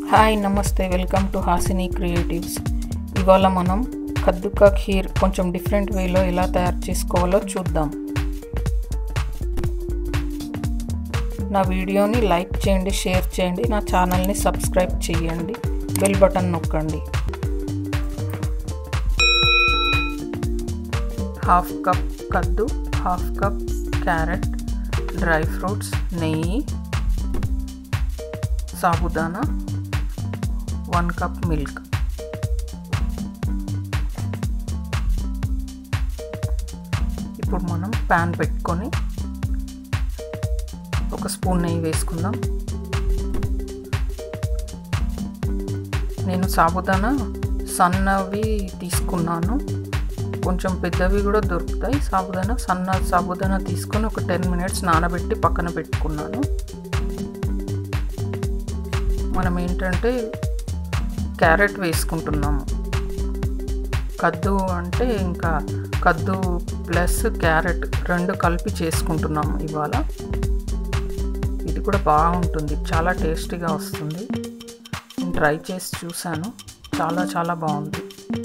Hi నమస్తే welcome to Hasini creatives. ఇవాళ మనం కద్దు కా ఖీర్ కొంచెం డిఫరెంట్ వేలో ఎలా తయారు చేసుకోవాలో చూద్దాం. నా వీడియోని లైక్ చేయండి, షేర్ చేయండి, నా ఛానల్ని సబ్స్క్రైబ్ చేయండి, బెల్ బటన్ నొక్కండి. హాఫ్ కప్ కద్దు, half cup carrot, dry fruits, నెయ్యి, సాబుదానా, 1 కప్ మిల్క్. ఇప్పుడు మనం ప్యాన్ పెట్టుకొని ఒక స్పూన్ నెయ్యి వేసుకుందాం. నేను సాబుదానా సన్నవి తీసుకున్నాను, కొంచెం పెద్దవి కూడా దొరుకుతాయి. సన్న సాబుదానా తీసుకొని ఒక 10 మినిట్స్ నానబెట్టి పక్కన పెట్టుకున్నాను. మనం ఏంటంటే క్యారెట్ వేసుకుంటున్నాము. కద్దు అంటే ఇంకా కద్దు ప్లస్ క్యారెట్ రెండు కలిపి చేసుకుంటున్నాము ఇవాళ. ఇది కూడా బాగుంటుంది, చాలా టేస్టీగా వస్తుంది. నేను ట్రై చేసి చూశాను, చాలా బాగుంది.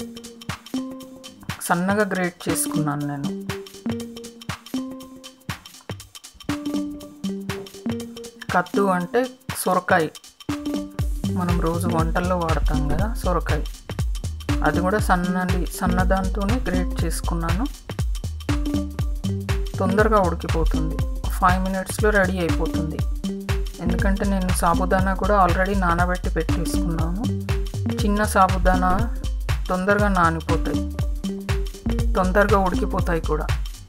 సన్నగా గ్రేట్ చేసుకున్నాను నేను. కద్దు అంటే సొరకాయ, మనం రోజు వంటల్లో వాడతాం కదా సొరకాయ, అది కూడా సన్నదాంతోనే గ్రేట్ చేసుకున్నాను. తొందరగా ఉడికిపోతుంది, 5 మినిట్స్లో రెడీ అయిపోతుంది. ఎందుకంటే నేను సాబుదానా కూడా ఆల్రెడీ నానబెట్టి పెట్టేసుకున్నాను. చిన్న సాబుదానా తొందరగా నానిపోతాయి, తొందరగా ఉడికిపోతాయి కూడా.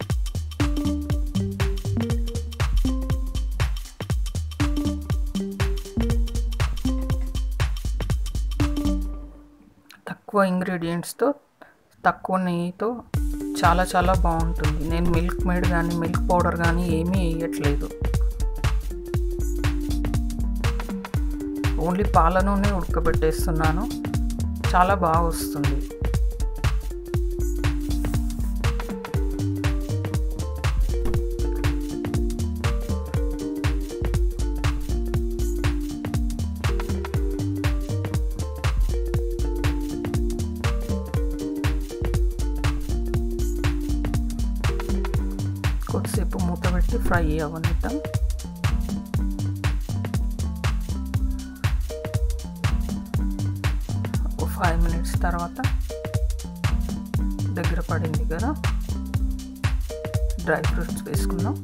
తక్కువ ఇంగ్రీడియంట్స్తో, తక్కువ నెయ్యితో చాలా బాగుంటుంది. నేను మిల్క్ మేడ్ కానీ మిల్క్ పౌడర్ కానీ ఏమీ వేయట్లేదు, ఓన్లీ పాలలోనే ఉడకబెట్టేస్తున్నాను. చాలా బాగా వస్తుంది. కొద్దిసేపు మూత పెట్టి ఫ్రై అవ్వనిద్దాం. ఒక 5 మినిట్స్ తర్వాత దగ్గర పడింది కదా, డ్రై ఫ్రూట్స్ వేసుకుందాం.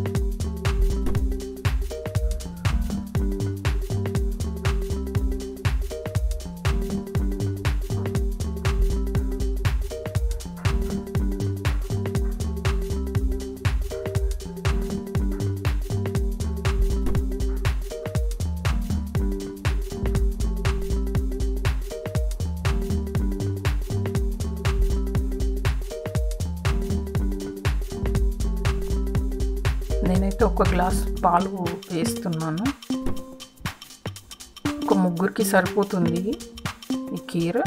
నేనైతే ఒక గ్లాస్ పాలు వేస్తున్నాను. ఒక ముగ్గురికి సరిపోతుంది ఈ కీర్.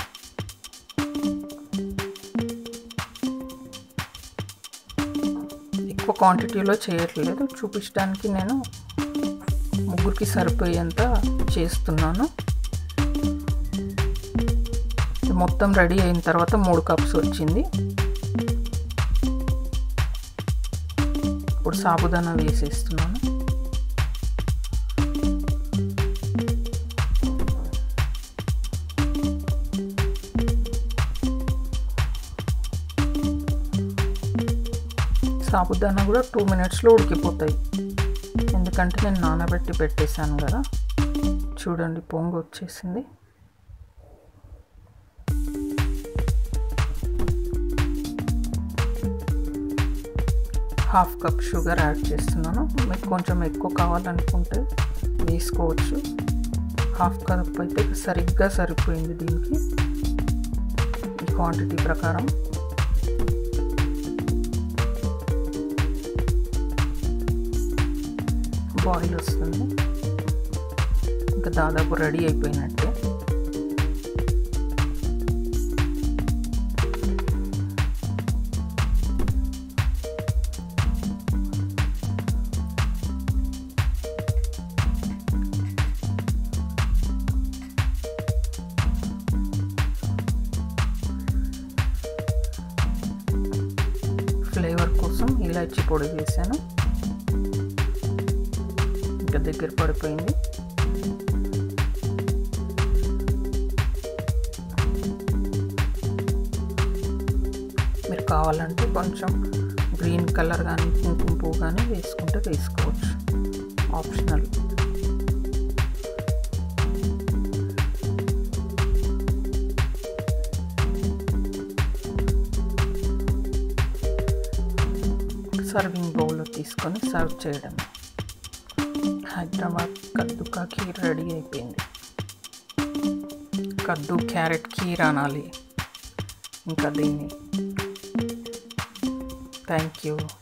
ఎక్కువ క్వాంటిటీలో చేయట్లేదు, చూపించడానికి నేను ముగ్గురికి సరిపోయేంత చేస్తున్నాను. మొత్తం రెడీ అయిన తర్వాత 3 కప్స్ వచ్చింది. ఇప్పుడు సాబుదానా వేసేస్తున్నాను. సాబుదానా కూడా 2 మినిట్స్లో ఉడికిపోతాయి, ఎందుకంటే నేను నానబెట్టి పెట్టేశాను కదా. చూడండి, పొంగు వచ్చేసింది. హాఫ్ కప్ షుగర్ యాడ్ చేస్తున్నాను. మీకు కొంచెం ఎక్కువ కావాలనుకుంటే వేసుకోవచ్చు. హాఫ్ కప్ అయితే సరిగ్గా సరిపోయింది దీనికి, ఈ క్వాంటిటీ ప్రకారం. బాయిల్ వస్తుంది, ఇంకా దాదాపు రెడీ అయిపోయినట్టే. ఇలాచీ పొడి వేసాను. ఇంకా దగ్గర పడిపోయింది. మీరు కావాలంటే కొంచెం గ్రీన్ కలర్ కానీ కుంకుమ పువ్వు కానీ వేసుకుంటే వేసుకోవచ్చు, ఆప్షనల్. సర్వింగ్ బౌల్లో తీసుకొని సర్వ్ చేయడం. హైదరాబాద్ కద్దు కా ఖీర్ రెడీ అయిపోయింది. కద్దు క్యారెట్ ఖీర్ అనాలి ఇంకా దీన్ని. Thank you.